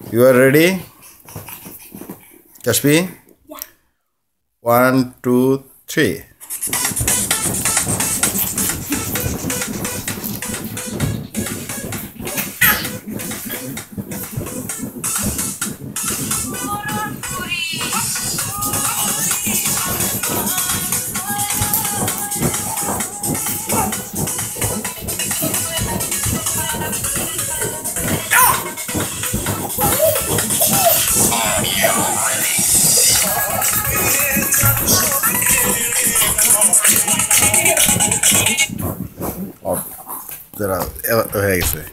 You are ready? Kashfi? Yeah. 1, 2, 3. Jara, হয়ে গেছে